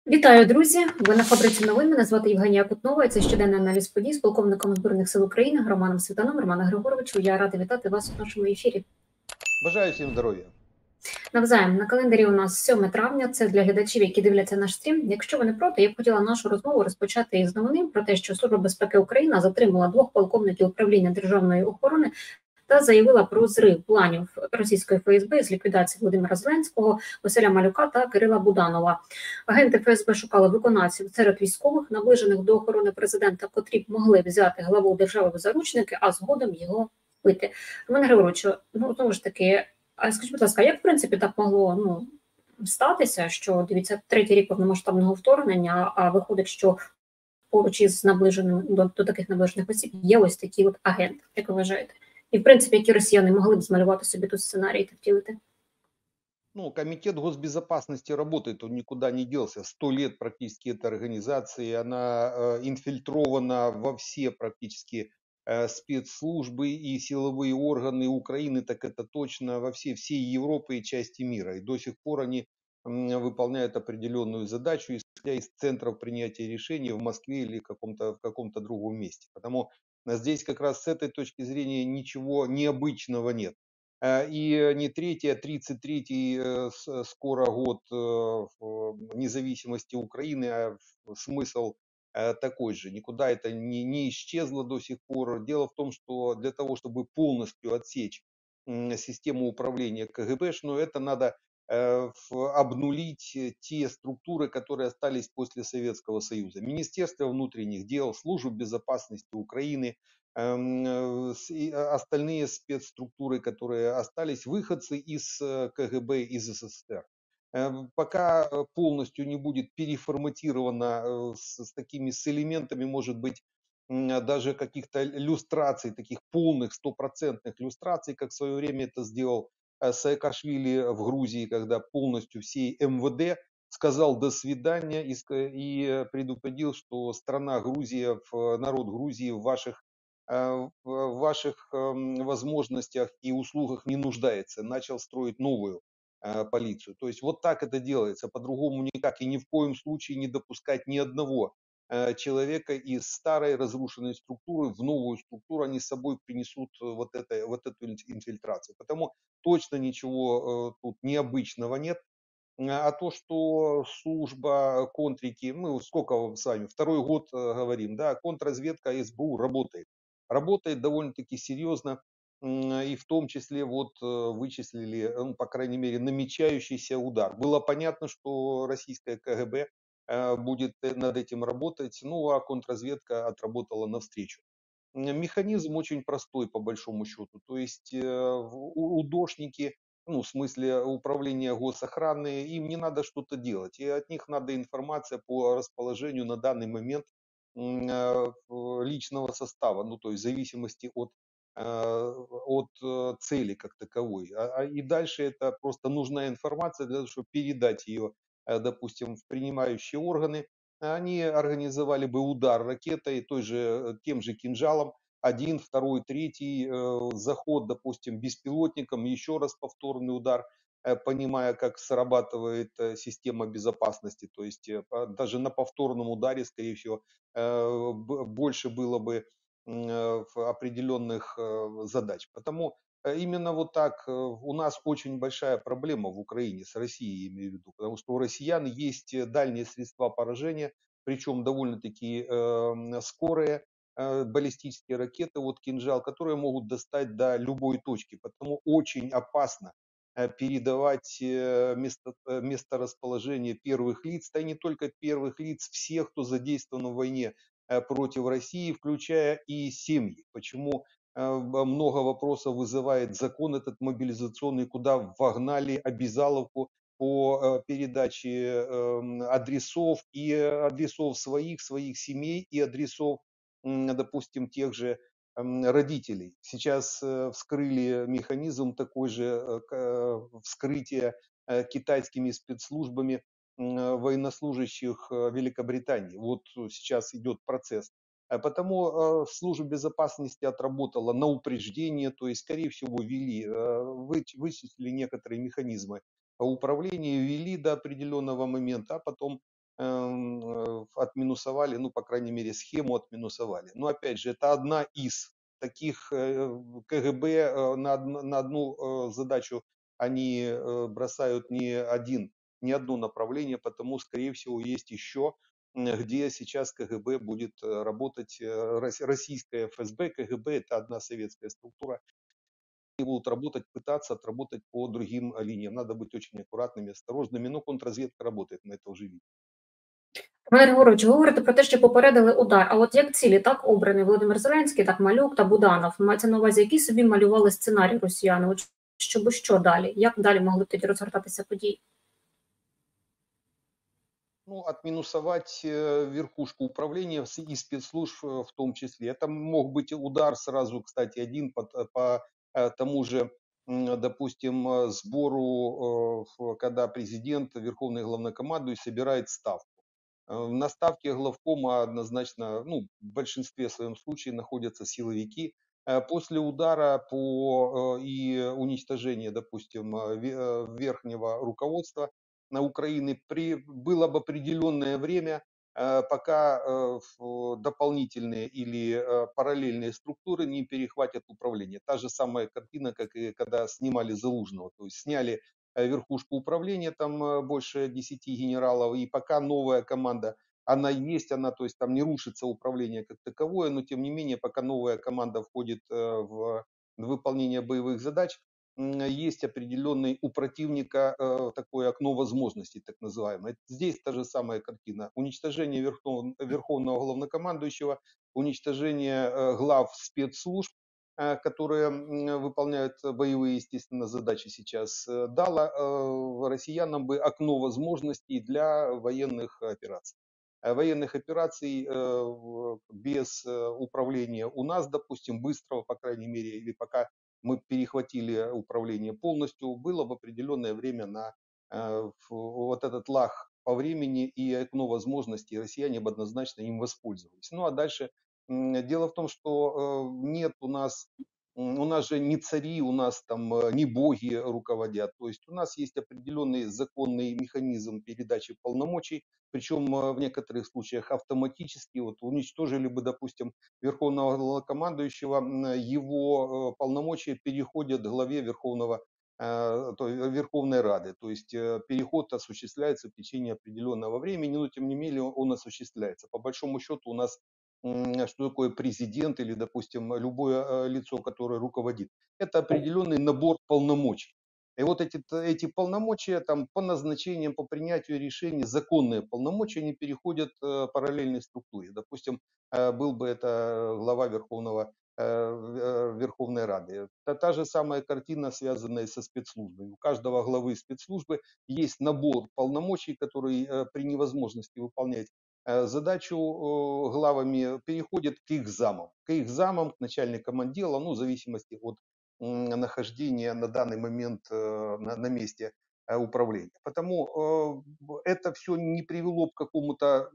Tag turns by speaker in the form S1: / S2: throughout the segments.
S1: Вітаю, друзі! Ви на фабриці новин. Мене звати Євгенія Кутнова. Це щоденний аналіз подій з полковником Збройних сил України Романом Світаном. Романа Григоровичу, я рада вітати вас у нашому ефірі.
S2: Бажаю всім здоров'я.
S1: Навзаєм, на календарі у нас 7 травня. Це для глядачів, які дивляться наш стрім. Якщо ви не проти, я б хотіла нашу розмову розпочати із новини про те, що Служба безпеки України затримала 2 полковників управління державної охорони та заявила про зрив планів російської ФСБ з ліквідації Володимира Зеленського, Василя Малюка та Кирила Буданова. Агенти ФСБ шукали виконавців серед військових, наближених до охорони президента, котрі б могли взяти главу держави в заручники, а згодом його вбити. Романе Григоровичу, знову ж таки, а скажіть, будь ласка, як в принципі так могло статися, що, дивіться, 3-й рік повномасштабного вторгнення, а виходить, що поруч із наближеним до таких наближених осіб є ось такі от агенти, як ви вважаєте? І, в принципі, які росіяни могли б змалювати собі тут сценарій та втілити?
S2: Комитет госбезопасности работает, он никуда не делся. 100 лет практически эта организация, она инфильтрована во все практически спецслужбы и силовые органы Украины, так это точно, во всей Европы и части мира. И до сих пор они выполняют определенную задачу, исходя из центров принятия решений в Москве или в каком-то другом месте. Потому здесь как раз с этой точки зрения ничего необычного нет. И не третий, а 33-й скоро год независимости Украины, а смысл такой же. Никуда это не исчезло до сих пор. Дело в том, что для того, чтобы полностью отсечь систему управления КГБшную, это надо обнулить те структуры, которые остались после Советского Союза. Министерство внутренних дел, Служба безопасности Украины, остальные спецструктуры, которые остались, выходцы из КГБ, из СССР. Пока полностью не будет переформатировано с такими с элементами, может быть, даже каких-то люстраций, таких полных, стопроцентных люстраций, как в свое время это сделал Саакашвили в Грузии, когда полностью всей МВД сказал до свидания и предупредил, что страна Грузия, народ Грузии в ваших возможностях и услугах не нуждается, начал строить новую полицию. То есть вот так это делается, по-другому никак. И ни в коем случае не допускать ни одного человека из старой разрушенной структуры в новую структуру, они с собой принесут вот эту инфильтрацию. Потому точно ничего тут необычного нет. А то, что служба контрики, мы сколько с вами, 2-й год говорим, да, контрразведка СБУ работает. Работает довольно-таки серьезно, и в том числе вот вычислили, по крайней мере, намечающийся удар. Было понятно, что российская КГБ будет над этим работать, а контрразведка отработала навстречу. Механизм очень простой по большому счету, то есть УДОшники, в смысле управления госохраны, им не надо что-то делать, и от них надо информация по расположению на данный момент личного состава, то есть в зависимости от цели как таковой. И дальше это просто нужна информация для того, чтобы передать ее, допустим, в принимающие органы. Они организовали бы удар ракетой, тем же кинжалом, 1, 2, 3 заход, допустим, беспилотником, еще раз повторный удар, понимая, как срабатывает система безопасности. То есть даже на повторном ударе, скорее всего, больше было бы определенных задач. Потому именно вот так у нас очень большая проблема в Украине, с Россией, я имею в виду, потому что у россиян есть дальние средства поражения, причем довольно-таки скорые, баллистические ракеты, вот «Кинжал», которые могут достать до любой точки. Потому очень опасно передавать месторасположение первых лиц, да и не только первых лиц, всех, кто задействован в войне против России, включая и семьи. Почему много вопросов вызывает закон этот мобилизационный, куда вогнали обязаловку по передаче адресов, и адресов своих семей, и адресов, допустим, тех же родителей. Сейчас вскрыли механизм такой же вскрытия китайскими спецслужбами военнослужащих Великобритании. Вот сейчас идет процесс. Потому служба безопасности отработала на упреждение, то есть, скорее всего, вычислили некоторые механизмы управления, ввели до определенного момента, а потом отминусовали, ну, по крайней мере, схему отминусовали. Но опять же, это одна из таких КГБ на одну задачу они бросают не одно направление, потому, скорее всего, есть еще, где сейчас КГБ будет работать, российская ФСБ, КГБ, это одна советская структура, и будут работать, пытаться отработать по другим линиям. Надо быть очень аккуратными, осторожными, но контрразведка работает на это уже видно.
S1: Пане Григорович, ви говорите про те, що попередили удар. А от як цілі так обрані Володимир Зеленський, так Малюк та Буданов. Мається на увазі, які собі малювали сценарій росіяни? От щоб що далі? Як далі могли б тоді розгортатися події?
S2: Ну, отминусовать верхушку управления и спецслужб в том числе. Это мог быть удар сразу, кстати, один по тому же, допустим, сбору, когда президент, верховный главнокомандующий собирает ставку. На ставке главкома однозначно, ну, в большинстве своем случаев находятся силовики. После удара и уничтожения, допустим, верхнего руководства на Украины было бы определенное время, пока дополнительные или параллельные структуры не перехватят управление. Та же самая картина, как и когда снимали Залужного. То есть сняли верхушку управления, там больше 10 генералов, и пока новая команда, она есть, она, то есть там не рушится управление как таковое, но тем не менее, пока новая команда входит в выполнение боевых задач, есть определенный у противника такое окно возможностей, так называемое. Здесь та же самая картина. Уничтожение верховного главнокомандующего, уничтожение глав спецслужб, которые выполняют боевые, естественно, задачи сейчас, дало россиянам бы окно возможностей для военных операций. Военных операций без управления у нас, допустим, быстрого, по крайней мере, или пока мы перехватили управление полностью, было в определенное время на вот этот лаг по времени и окно возможностей, россияне бы однозначно им воспользовались. Ну а дальше дело в том, что нет у нас же не цари, у нас там не боги руководят. То есть у нас есть определенный законный механизм передачи полномочий, причем в некоторых случаях автоматически. Вот уничтожили бы, допустим, верховного главнокомандующего, его полномочия переходят главе Верховной Рады. То есть переход осуществляется в течение определенного времени, но тем не менее он осуществляется. По большому счету у нас что такое президент или, допустим, любое лицо, которое руководит. Это определенный набор полномочий. И вот эти полномочия там, по назначениям, по принятию решений, законные полномочия, они переходят параллельной структуре. Допустим, был бы это глава Верховной Рады. Это та же самая картина, связанная со спецслужбой. У каждого главы спецслужбы есть набор полномочий, который при невозможности выполнять задачу главами переходит к их замам. К начальникам отдела, ну, в зависимости от нахождения на данный момент на месте управления. Потому это все не привело к какому-то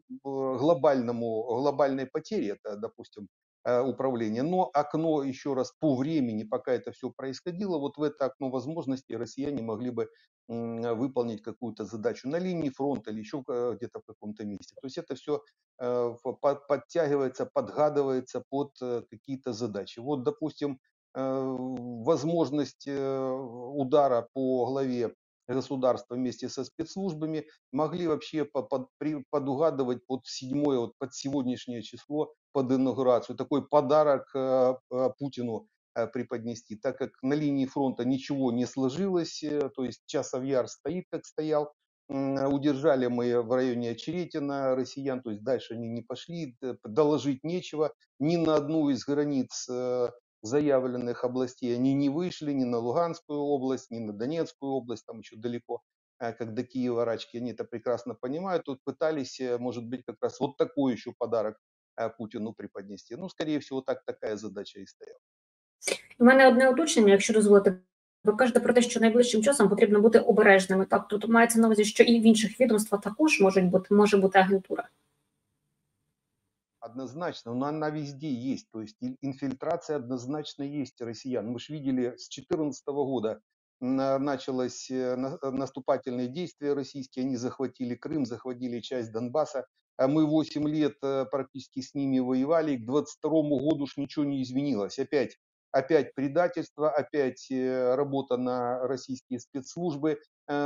S2: глобальной потере, это, допустим, управления. Но окно, еще раз, по времени, пока это все происходило, вот в это окно возможностей россияне могли бы выполнить какую-то задачу на линии фронта или еще где-то в каком-то месте. То есть это все подтягивается, подгадывается под какие-то задачи. Вот, допустим, возможность удара по главе государства вместе со спецслужбами могли вообще подугадывать под седьмое, вот под сегодняшнее число, под инаугурацию. Такой подарок Путину преподнести, так как на линии фронта ничего не сложилось, то есть часов яр стоит, как стоял, удержали мы в районе Очеретина россиян, то есть дальше они не пошли, доложить нечего, ни на одну из границ заявленных областей они не вышли, ни на Луганскую область, ни на Донецкую область, там еще далеко, как до Киева рачки, они это прекрасно понимают, тут пытались, может быть, как раз вот такой еще подарок Путину преподнести. Ну, скорее всего, такая задача и стояла.
S1: У мене одне уточнення, якщо дозволите. Ви кажете про те, що найближчим часом потрібно бути обережними. Так, тут мається на увазі, що і в інших відомствах також може бути агентура.
S2: Однозначно, но она везде есть. То есть инфильтрация однозначно есть россиян. Мы же видели с 2014 года началось наступательные действия российские, они захватили Крым, захватили часть Донбасса. А мы 8 лет практически с ними воевали, и к 22 году уж ничего не изменилось. Опять предательство, опять работа на российские спецслужбы,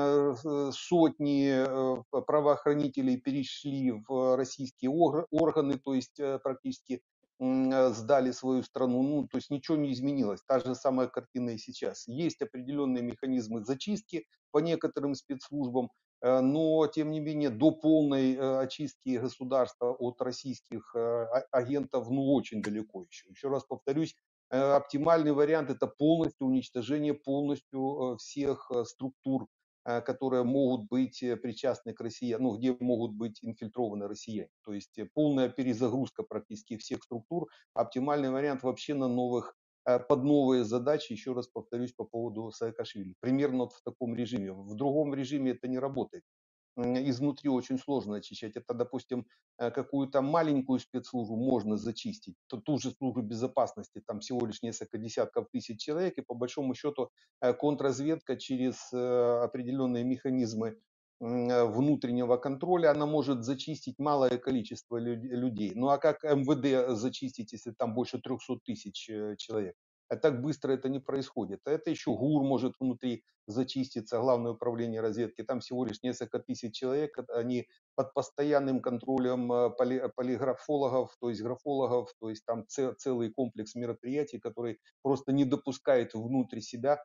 S2: сотни правоохранителей перешли в российские органы, то есть практически сдали свою страну, ну, то есть ничего не изменилось. Та же самая картина и сейчас. Есть определенные механизмы зачистки по некоторым спецслужбам, но, тем не менее, до полной очистки государства от российских агентов, ну, очень далеко еще. Еще раз повторюсь, оптимальный вариант – это полностью уничтожение полностью всех структур, которые могут быть причастны к России, ну, где могут быть инфильтрованы россияне. То есть полная перезагрузка практически всех структур. Оптимальный вариант вообще на новых, под новые задачи, еще раз повторюсь по поводу Саакашвили. Примерно вот в таком режиме. В другом режиме это не работает. Изнутри очень сложно очищать. Это, допустим, какую-то маленькую спецслужбу можно зачистить, ту же службу безопасности, там всего лишь несколько десятков тысяч человек, и по большому счету контрразведка через определенные механизмы внутреннего контроля, она может зачистить малое количество людей. Ну а как МВД зачистить, если там больше 300 тысяч человек? А так быстро это не происходит. А это еще ГУР может внутри зачиститься, Главное управление разведки. Там всего лишь несколько тысяч человек. Они под постоянным контролем полиграфологов, то есть графологов, то есть там целый комплекс мероприятий, который просто не допускает внутрь себя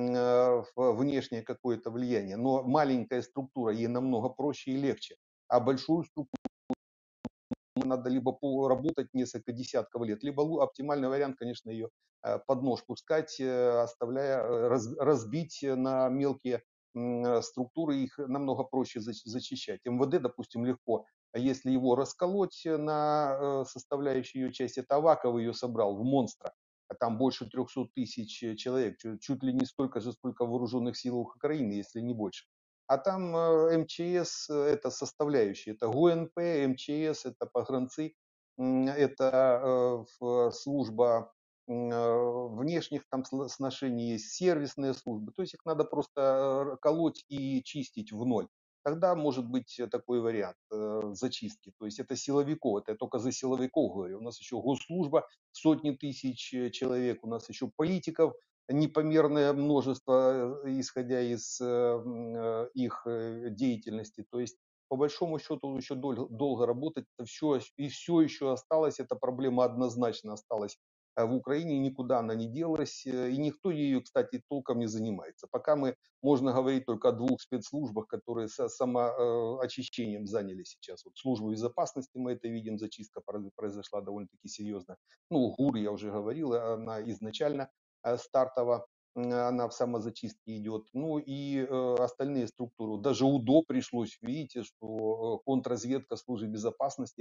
S2: внешнее какое-то влияние. Но маленькая структура, ей намного проще и легче. А большую структуру надо либо работать несколько десятков лет, либо оптимальный вариант, конечно, ее под нож пускать, оставляя, разбить на мелкие структуры, их намного проще зачищать. МВД, допустим, легко, а если его расколоть на составляющие ее части, это Аваков ее собрал в монстра, а там больше 300 тысяч человек, чуть ли не столько же, сколько в вооруженных силах Украины, если не больше. А там МЧС – это составляющие, это ГУНП, МЧС, это погранцы, это служба внешних там сношений, есть сервисные службы. То есть их надо просто колоть и чистить в ноль. Тогда может быть такой вариант зачистки. То есть это силовиков, это я только за силовиков говорю. У нас еще госслужба, сотни тысяч человек, у нас еще политиков, непомерное множество, исходя из их деятельности. То есть, по большому счету, еще долго работать. Это все, и все еще осталось, эта проблема однозначно осталась в Украине, никуда она не делась, и никто ею, кстати, толком не занимается. Пока можно говорить только о двух спецслужбах, которые самоочищением занялись сейчас. Вот служба безопасности, мы это видим, зачистка произошла довольно-таки серьезно. Ну, ГУР, я уже говорил, она изначально стартово, она в самозачистке идет. Ну и остальные структуры. Даже УДО пришлось, видите, что контрразведка службы безопасности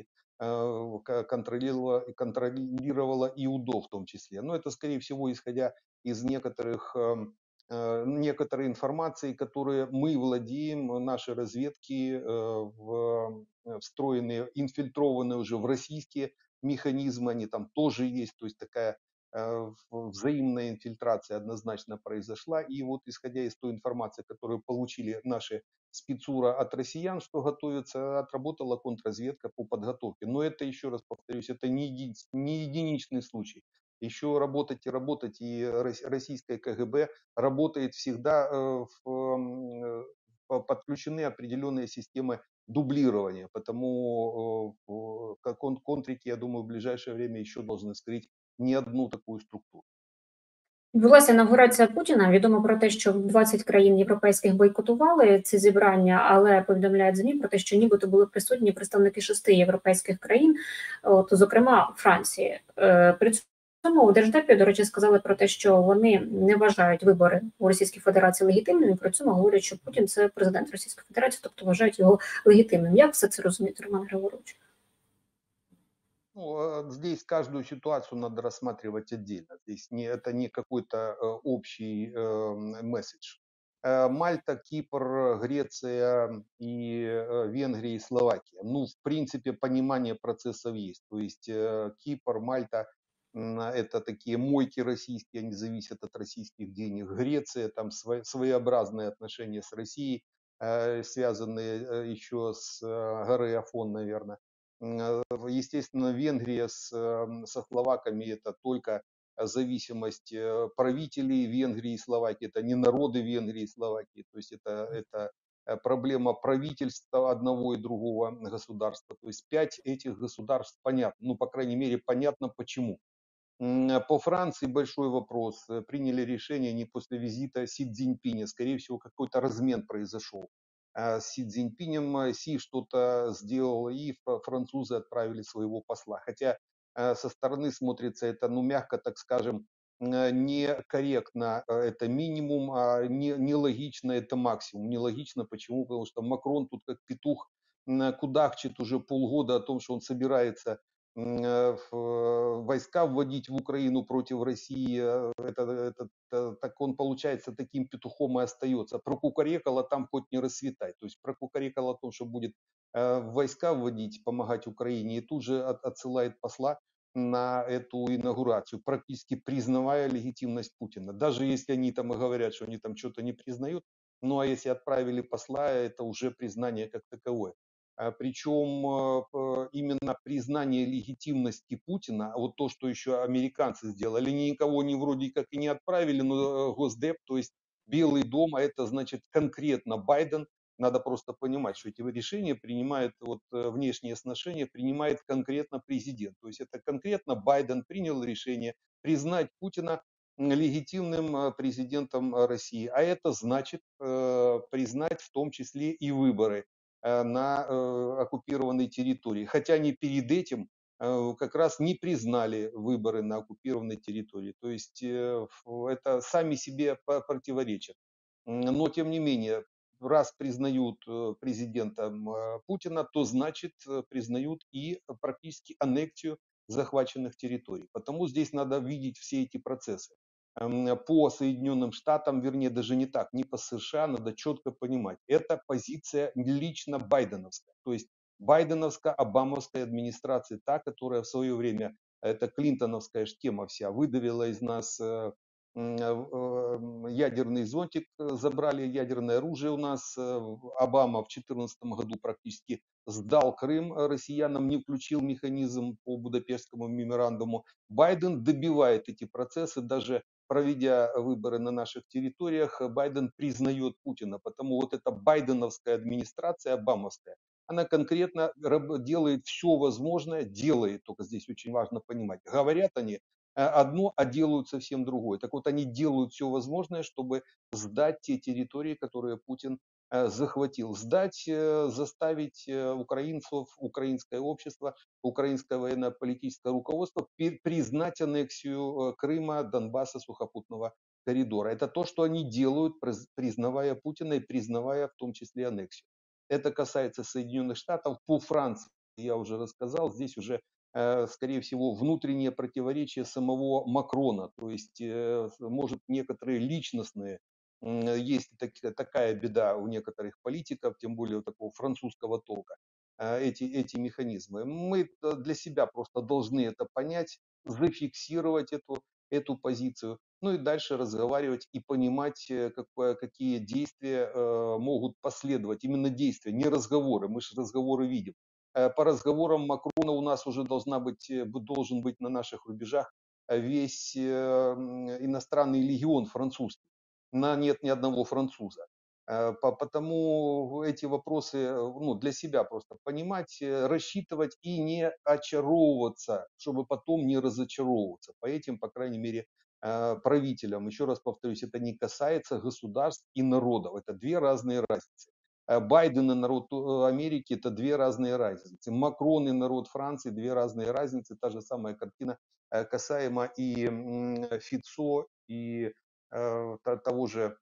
S2: контролировала и УДО в том числе. Но это, скорее всего, исходя из некоторой информации, которые мы владеем, наши разведки, встроенные, инфильтрованные уже в российские механизмы, они там тоже есть, то есть такая взаимная инфильтрация однозначно произошла. И вот исходя из той информации, которую получили наши спецура от россиян, что готовится, отработала контрразведка по подготовке. Но это, еще раз повторюсь, это не единичный случай. Еще работать и работать, и российское КГБ работает всегда, подключены определенные системы дублирования. Потому контрики, я думаю, в ближайшее время еще должны скрыть не одну такую структуру.
S1: Відбулася інавгурація Путіна. Відомо про те, що 20 країн європейських бойкотували ці зібрання, але повідомляють ЗМІ про те, що нібито були присутні представники 6 європейських країн, от, зокрема Франції. При цьому у Держдепі, до речі, сказали про те, що вони не вважають вибори у Російській Федерації легітимними. При цьому говорять, що Путін – це президент Російської Федерації, тобто вважають його легітимним. Як все це розуміти, Роман Григорович?
S2: Ну, здесь каждую ситуацию надо рассматривать отдельно. Здесь это не какой-то общий месседж. Мальта, Кипр, Греция и Венгрия и Словакия. Ну, в принципе, понимание процессов есть. То есть Кипр, Мальта, это такие мойки российские, они зависят от российских денег. Греция, там своеобразные отношения с Россией, связанные еще с горы Афон, наверное. Естественно, Венгрия со словаками это только зависимость правителей Венгрии и Словакии, это не народы Венгрии и Словакии, то есть это проблема правительства одного и другого государства. То есть 5 этих государств понятно, ну, по крайней мере, понятно почему. По Франции большой вопрос. Приняли решение не после визита Си Цзиньпиня. Скорее всего, какой-то размен произошел. С Си Цзиньпинем Си что-то сделал, и французы отправили своего посла. Хотя со стороны смотрится это, ну, мягко так скажем, некорректно это минимум, а нелогично это максимум. Нелогично почему? Потому что Макрон тут как петух кудахчет уже полгода о том, что он собирается войска вводить в Украину против России, так он получается таким петухом и остается. Прокукарекал, а там хоть не расцветай. То есть прокукарекал о том, что будет войска вводить, помогать Украине, и тут же отсылает посла на эту инаугурацию, практически признавая легитимность Путина. Даже если они там и говорят, что они там что-то не признают, ну а если отправили посла, это уже признание как таковое. Причем именно признание легитимности Путина, вот то, что еще американцы сделали, никого не вроде как и не отправили, но Госдеп, то есть Белый дом, а это значит конкретно Байден, надо просто понимать, что эти решения принимает, вот внешние сношения принимает конкретно президент. То есть это конкретно Байден принял решение признать Путина легитимным президентом России. А это значит признать в том числе и выборы на оккупированной территории. Хотя они перед этим как раз не признали выборы на оккупированной территории. То есть это сами себе противоречат. Но тем не менее, раз признают президентом Путина, то значит признают и практически аннексию захваченных территорий. Потому здесь надо видеть все эти процессы. По Соединенным Штатам, вернее, даже не так, не по США, надо четко понимать. Это позиция лично байденовская. То есть байденовско-обамовская администрация, та, которая в свое время, это клинтоновская тема вся, выдавила из нас ядерный зонтик, забрали ядерное оружие у нас. Обама в 2014 году практически сдал Крым россиянам, не включил механизм по Будапештскому меморандуму. Байден добивает эти процессы, даже проведя выборы на наших территориях, Байден признает Путина. Потому вот эта байденовская администрация, обамовская, она конкретно делает все возможное, делает, только здесь очень важно понимать. Говорят они одно, а делают совсем другое. Так вот, они делают все возможное, чтобы сдать те территории, которые Путин захватил. Сдать, заставить украинцев, украинское общество, украинское военно-политическое руководство признать аннексию Крыма, Донбасса, сухопутного коридора. Это то, что они делают, признавая Путина и признавая в том числе аннексию. Это касается Соединенных Штатов. По Франции я уже рассказал, здесь уже скорее всего, внутреннее противоречие самого Макрона. То есть, может, некоторые личностные, есть такая беда у некоторых политиков, тем более у такого французского толка, эти механизмы. Мы для себя просто должны это понять, зафиксировать эту позицию, ну и дальше разговаривать и понимать, какие действия могут последовать. Именно действия, не разговоры. Мы же разговоры видим. По разговорам Макрона у нас уже должен быть на наших рубежах весь иностранный легион французский. Нет ни одного француза. Потому эти вопросы ну, для себя просто понимать, рассчитывать и не очаровываться, чтобы потом не разочаровываться. По этим, по крайней мере, правителям. Еще раз повторюсь, это не касается государств и народов. Это две разные разницы. Байден и народ Америки – это две разные разницы. Макрон и народ Франции – две разные разницы. Та же самая картина касаемо и Фицо, и того же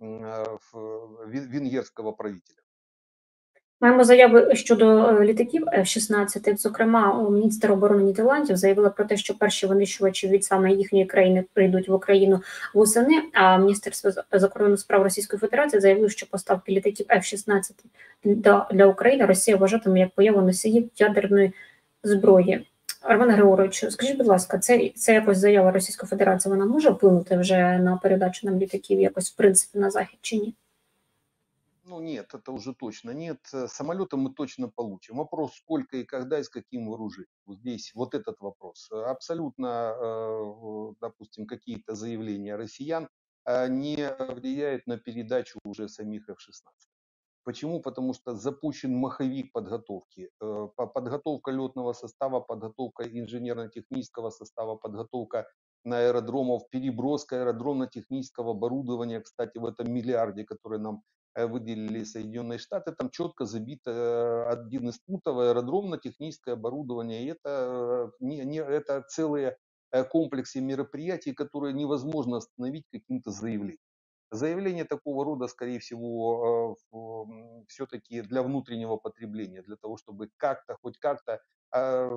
S2: венгерського правителя.
S1: Маємо заяви щодо літаків F-16. Зокрема, міністр оборони Нідерландів заявила про те, що перші винищувачі від саме їхньої країни прийдуть в Україну восени, а Міністерство закордонних справ Російської Федерації заявило, що поставки літаків F-16 для України Росія вважатиме як появу носіїв ядерної зброї. Романе Григоровичу, скажіть, будь ласка, це якось заява Російської Федерації, вона може вплинути вже на передачу нам літаків якось в принципі на захід чи ні?
S2: Ну нет, это уже точно нет. Самолеты мы точно получим. Вопрос, сколько и когда и с каким вооружением. Вот здесь вот этот вопрос. Абсолютно, допустим, какие-то заявления россиян не влияют на передачу уже самих F-16. Почему? Потому что запущен маховик подготовки. Подготовка летного состава, подготовка инженерно-технического состава, подготовка на аэродромов, переброска аэродромно-технического оборудования, кстати, в этом миллиарде, который нам выделили Соединенные Штаты, там четко забит один из пунктов аэродромно-техническое оборудование. И это, это целые комплексы мероприятий, которые невозможно остановить каким-то заявлением. Заявление такого рода, скорее всего, все-таки для внутреннего потребления, для того, чтобы как-то, хоть как-то а,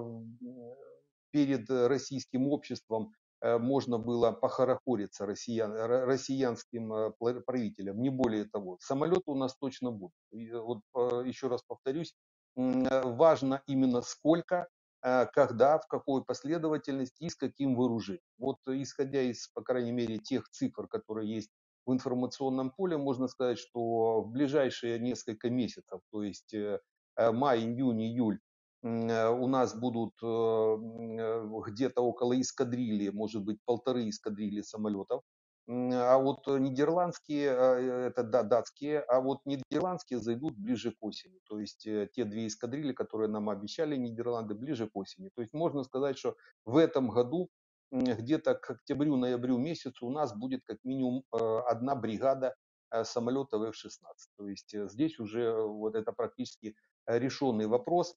S2: перед российским обществом можно было похорохориться россиянским правителям, не более того. Самолеты у нас точно будут. И вот еще раз повторюсь, важно именно сколько, когда, в какой последовательности и с каким вооружением. Вот исходя из, по крайней мере, тех цифр, которые есть в информационном поле, можно сказать, что в ближайшие несколько месяцев, то есть май, июнь, июль, у нас будут где-то около эскадрильи, может быть, полторы эскадрильи самолетов. А вот нидерландские, это да, датские, а вот нидерландские зайдут ближе к осени. То есть те две эскадрильи, которые нам обещали Нидерланды, ближе к осени. То есть можно сказать, что в этом году где-то к октябрю-ноябрю месяцу у нас будет как минимум одна бригада самолетов F-16. То есть здесь уже вот это практически решенный вопрос.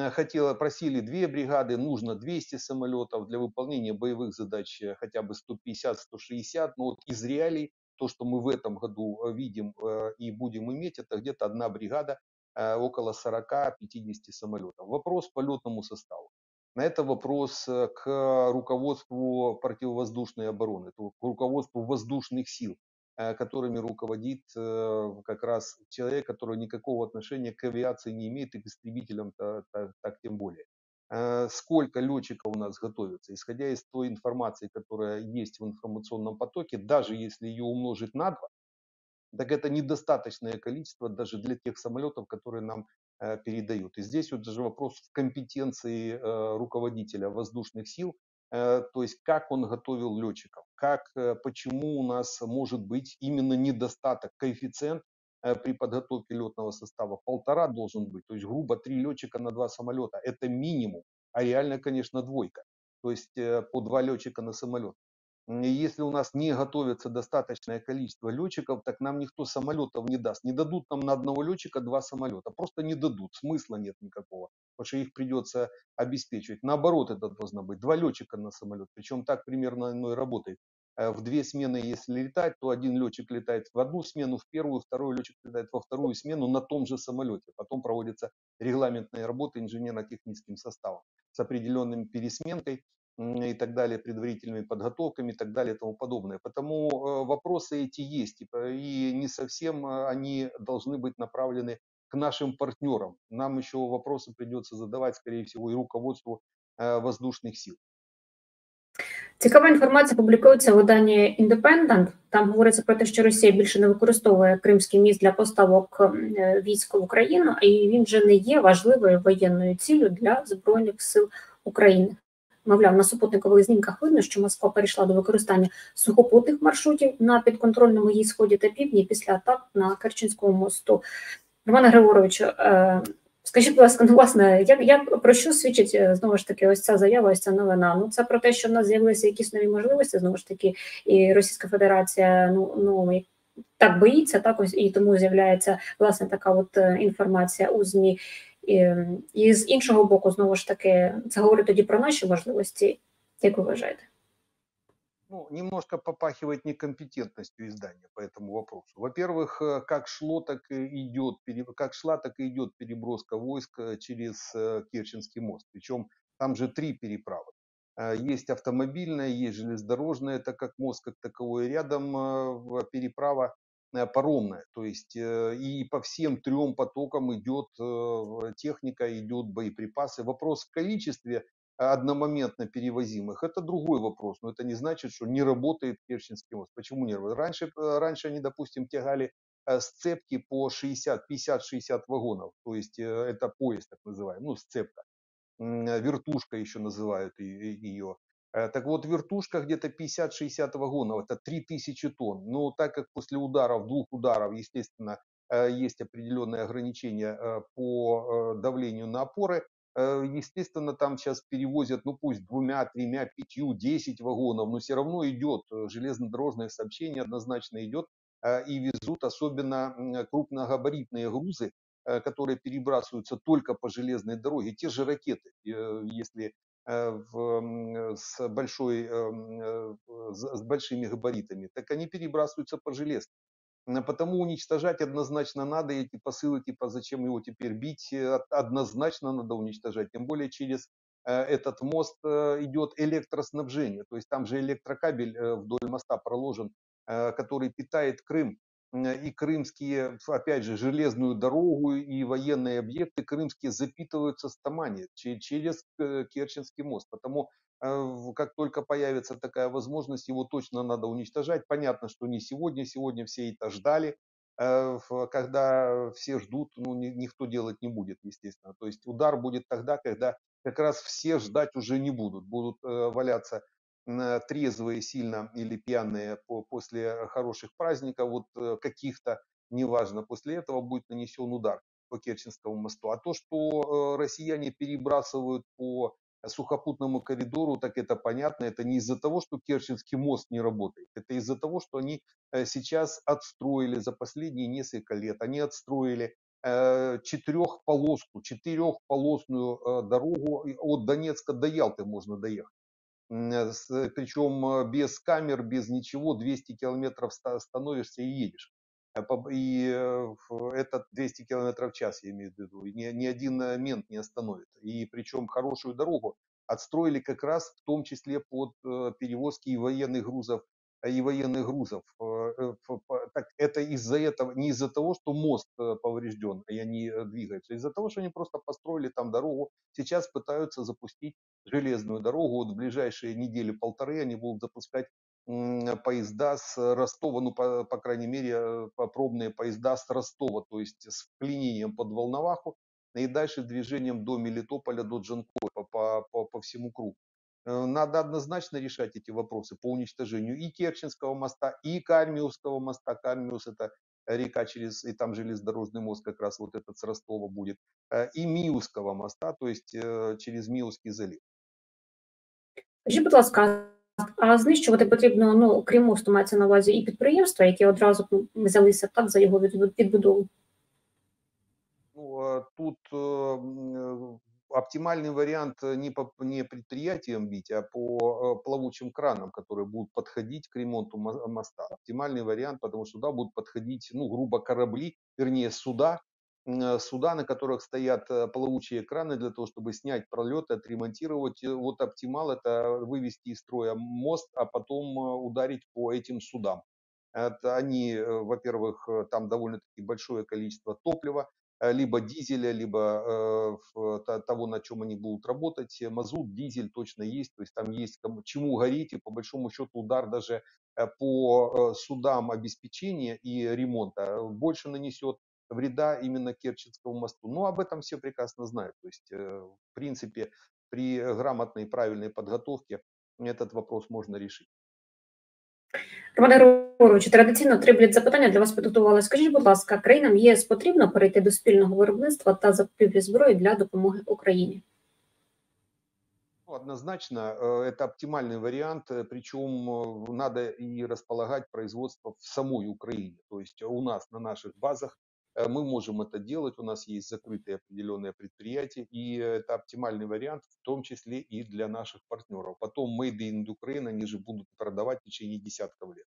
S2: Просили две бригады, нужно 200 самолетов для выполнения боевых задач, хотя бы 150-160. Но вот из реалий, то, что мы в этом году видим и будем иметь, это где-то одна бригада, около 40-50 самолетов. Вопрос по летному составу. На это вопрос к руководству противовоздушной обороны, к руководству воздушных сил, которыми руководит как раз человек, который никакого отношения к авиации не имеет и к истребителям так тем более. Сколько летчиков у нас готовится? Исходя из той информации, которая есть в информационном потоке, даже если ее умножить на 2, так это недостаточное количество даже для тех самолетов, которые нам передают. И здесь вот даже вопрос в компетенции руководителя воздушных сил, то есть как он готовил летчиков, почему у нас может быть именно недостаток, коэффициент при подготовке летного состава 1,5 должен быть, то есть грубо 3 летчика на 2 самолета, это минимум, а реально, конечно, двойка, то есть по 2 летчика на самолет. Если у нас не готовится достаточное количество летчиков, так нам никто самолетов не даст. Не дадут нам на одного летчика 2 самолета. Просто не дадут. Смысла нет никакого. Потому что их придется обеспечивать. Наоборот, это должно быть 2 летчика на самолет. Причем так примерно оно и работает. В 2 смены, если летать, то один летчик летает в одну смену, в первую, второй летчик летает во вторую смену на том же самолете. Потом проводится регламентная работа инженерно-техническим составом с определенной пересменкой и так далее, предварительными подготовками и так далее и тому подобное. Потому вопросы эти есть, и не совсем они должны быть направлены к нашим партнерам. Нам еще вопросы придется задавать, скорее всего, и руководству воздушных сил.
S1: Цікава інформація публікується в виданні Independent. Там говориться про те, що Росія більше не використовує Кримський міст для поставок військ в Україну, і він вже не є важливою воєнною ціллю для Збройних сил України. Мовляв, на супутникових знімках видно, що Москва перейшла до використання сухопутних маршрутів на підконтрольному їй сході та півдні після атак на Керченському мосту. Романе Григоровичу, скажіть, будь ласка, ну, власне, про що свідчить, знову ж таки, ось ця заява, ось ця новина? Ну, це про те, що в нас з'явилися якісь нові можливості, знову ж таки, і Російська Федерація, так боїться, так ось, і тому з'являється, власне, така от інформація у ЗМІ. І з іншого боку, знову ж таки, це говорить тоді про наші можливості, як ви вважаєте?
S2: Ну, немножко попахивает некомпетентностью издания по этому вопросу. Во-первых, как шла, так и идет переброска войск через Керченский мост. Причем там же 3 переправы. Есть автомобильная, есть железнодорожная, так как мост как таковой, рядом переправа паромная. То есть и по всем 3 потокам идет техника, идет боеприпасы. Вопрос в количестве одномоментно перевозимых, это другой вопрос. Но это не значит, что не работает Керченский мост. Почему не работает? Раньше они, допустим, тягали сцепки по 60, 50-60 вагонов. То есть это поезд так называемый, ну, сцепка. Вертушка еще называют ее. Так вот, вертушка где-то 50-60 вагонов, это 3000 тонн. Но так как после ударов, двух ударов, естественно, есть определенные ограничения по давлению на опоры, естественно, там сейчас перевозят, ну пусть двумя, тремя, пятью, 10 вагонов, но все равно идет железнодорожное сообщение, однозначно идет, и везут особенно крупногабаритные грузы, которые перебрасываются только по железной дороге, те же ракеты, если с, с большими габаритами, так они перебрасываются по железке. Потому уничтожать однозначно надо эти посылы, типа зачем его теперь бить, однозначно надо уничтожать. Тем более через этот мост идет электроснабжение, то есть там же электрокабель вдоль моста проложен, который питает Крым. И крымские, опять же, железную дорогу и военные объекты крымские запитываются с Тамани через Керченский мост. Потому как только появится такая возможность, его точно надо уничтожать. Понятно, что не сегодня, сегодня все это ждали. Когда все ждут, ну, никто делать не будет, естественно. То есть удар будет тогда, когда как раз все ждать уже не будут. Будут валяться трезвые сильно или пьяные после хороших праздников, вот каких-то, неважно, после этого будет нанесен удар по Керченскому мосту. А то, что россияне перебрасывают по сухопутному коридору, так это понятно, это не из-за того, что Керченский мост не работает, это из-за того, что они сейчас отстроили за последние несколько лет, они отстроили четырехполосную дорогу от Донецка до Ялты можно доехать. Причем без камер, без ничего, 200 километров становишься и едешь. И этот 200 километров в час, я имею в виду, и ни один мент не остановит. И причем хорошую дорогу отстроили как раз в том числе под перевозки и военных грузов. Так это из-за этого, не из-за того, что мост поврежден, и они двигаются, а из-за того, что они просто построили там дорогу. Сейчас пытаются запустить железную дорогу. Вот в ближайшие недели-полторы они будут запускать поезда с Ростова, ну, по крайней мере, пробные поезда с Ростова, то есть с вклинением под Волноваху и дальше движением до Мелитополя, до Джанкоя по всему кругу. Надо однозначно решать эти вопросы по уничтожению и Керченского моста, и Кармиусского моста. Кармиус это река через, и там железнодорожный мост как раз вот этот с Ростова будет, и Миусского моста, то есть через Миусский залив.
S1: Скажіть, будь ласка, а знищувати потрібно, ну, окрім мосту, мається на увазі і підприємства, які одразу взялися так за його відбудову?
S2: Ну, тут оптимальный вариант не предприятием бить, а по плавучим кранам, которые будут подходить к ремонту моста. Оптимальный вариант, потому что сюда будут подходить, ну, грубо корабли, вернее, суда, на которых стоят плавучие краны для того, чтобы снять пролеты, отремонтировать. Вот оптимал — это вывести из строя мост, а потом ударить по этим судам. Это они, во-первых, там довольно-таки большое количество топлива, либо дизеля, либо того, на чем они будут работать. Мазут, дизель точно есть, то есть там есть чему гореть, и по большому счету удар даже по судам обеспечения и ремонта больше нанесет вреда именно Керченскому мосту. Но об этом все прекрасно знают. То есть, в принципе, при грамотной и правильной подготовке этот вопрос можно решить.
S1: Романе Григоровичу, традиційно 3 бліц-запитання для вас підготували. Скажіть, будь ласка, країнам ЄС потрібно перейти до спільного виробництва та закупівлі зброї для допомоги Україні?
S2: Ну, однозначно, это оптимальный вариант, причем надо и располагать производство в самой Украине. То есть у нас на наших базах мы можем это делать, у нас есть закрытые определенные предприятия, и это оптимальный вариант, в том числе и для наших партнеров. Потом Made in Ukraine они же будут продавать в течение десятков лет.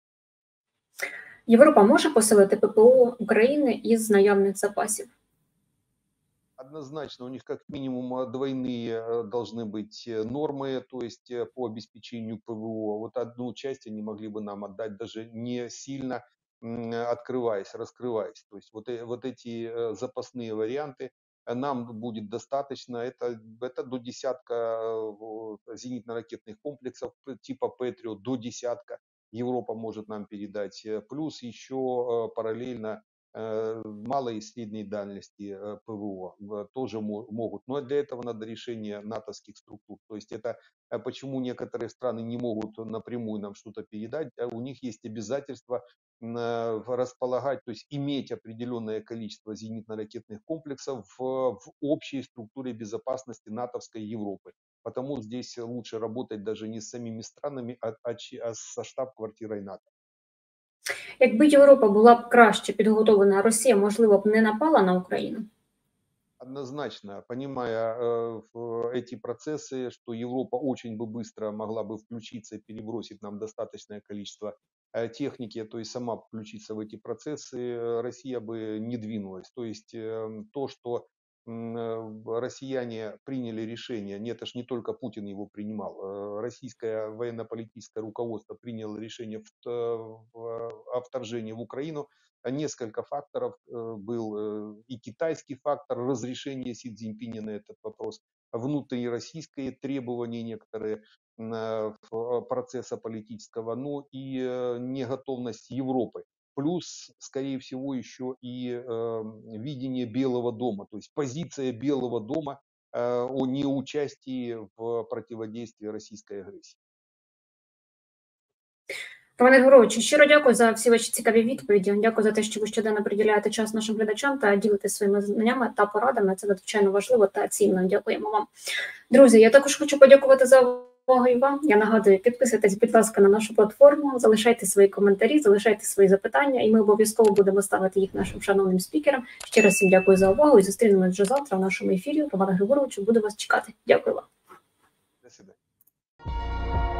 S1: Європа може посилити ППО України із наявних запасів?
S2: Однозначно, у них как минимум двойные должны быть нормы, то есть по обеспечению ПВО. Вот одну часть они могли бы нам отдать даже не сильно открываясь, раскрываясь. То есть вот эти запасные варианты нам будет достаточно. Это до десятка зенитно-ракетных комплексов типа Патриот, до десятка Европа может нам передать. Плюс еще параллельно малой и средней дальности ПВО тоже могут. Но для этого надо решение натовских структур. То есть это почему некоторые страны не могут напрямую нам что-то передать. У них есть обязательство располагать, то есть иметь определенное количество зенитно-ракетных комплексов в общей структуре безопасности натовской Европы. Потому здесь лучше работать даже не с самими странами, а со штаб-квартирой НАТО.
S1: Якби Європа була б краще підготовлена, Росія, можливо, б не напала на Україну?
S2: Однозначно, понимая эти процессы, что Европа очень бы быстро могла бы включиться и перебросить нам достаточное количество техники, то есть сама включиться в эти процессы, Россия бы не двинулась. То есть то, что россияне приняли решение, нет, это ж не только Путин его принимал, российское военно-политическое руководство приняло решение о вторжении в Украину. Несколько факторов был, и китайский фактор разрешения Си Цзиньпиня на этот вопрос, внутрироссийские требования некоторые процесса политического, ну и неготовность Европы. Плюс, скорее всего, еще и видение Белого дома, то есть позиция Белого дома о неучастии в противодействии российской агрессии.
S1: Романе Григоровичу, щиро дякую за всі ваші цікаві відповіді. Дякую за те, що ви щоденно приділяєте час нашим глядачам та ділитесь своїми знаннями та порадами. Це надзвичайно важливо та цінно. Дякуємо вам. Друзі, я також хочу подякувати за увагу і вам. Я нагадую, підписуйтесь, будь ласка, на нашу платформу, залишайте свої коментарі, залишайте свої запитання, і ми обов'язково будемо ставити їх нашим шановним спікерам. Ще раз всім дякую за увагу і зустрінемось вже завтра в нашому ефірі. Романе Григоровичу, буду вас чекати. Дякую вам.
S2: До свидания.